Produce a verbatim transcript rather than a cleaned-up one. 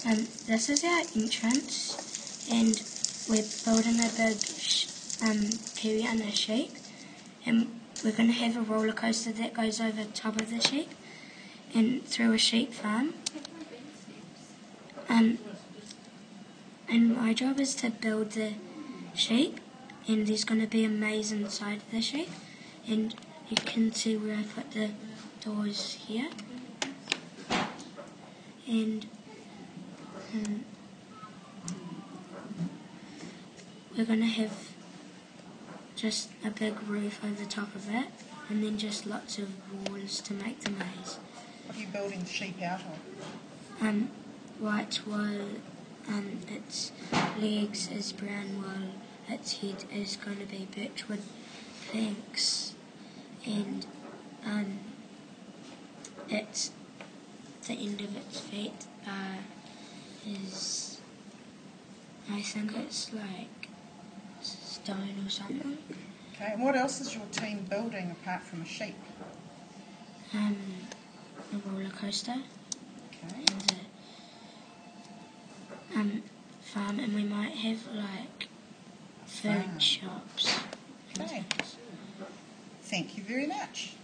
Um, this is our entrance, and we're building a big sh um, Kiwiana sheep, and we're going to have a roller coaster that goes over top of the sheep and through a sheep farm. Um, and my job is to build the sheep, and there's going to be a maze inside the sheep, and you can see where I put the doors here. And um, we're going to have just a big roof over the top of it, and then just lots of walls to make the maze. What are you building the sheep out of? Um, white wool, um, its legs is brown wool, its head is going to be birchwood planks, and um, its the end of its feet uh, is, I think it's like stone or something. Okay, and what else is your team building apart from a sheep? Um, a roller coaster. Okay. And a um, farm, and we might have like food Farm. shops. Okay. Thank you very much.